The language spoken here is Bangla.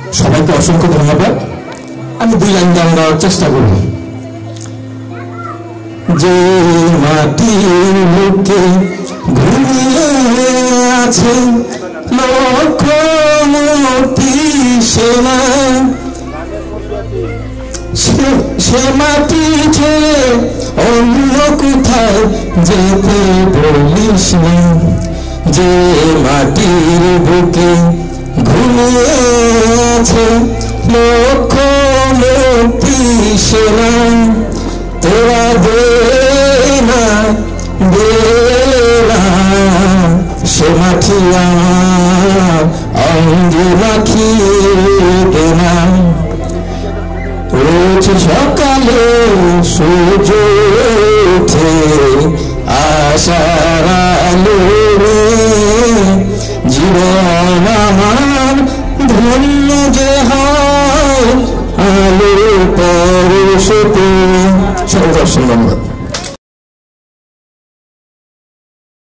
সবাইকে অসংখ্য ধন্যবাদ। আমি 2 লাইন গান গাওয়ার চেষ্টা করব। যে মাটির বুকে ঘুমিয়ে আছে লক্ষ মূর্তি সেনা, সে মাটি ছেড়ে অন্য কোথায় যেতে বলিস না। যে মাটির বুকে ঘুমিয়ে আছে লক্ষ মূর্তি সেনা, তোরা দে না সে মাটি আমার অঙ্গে রাখিয়ে দে না। রোজ সকালে সূর্য ওঠে আশার আলো, জীবন আমার ধন্য যে হয় আলো পরশতে। সবাই ধন্যবাদ।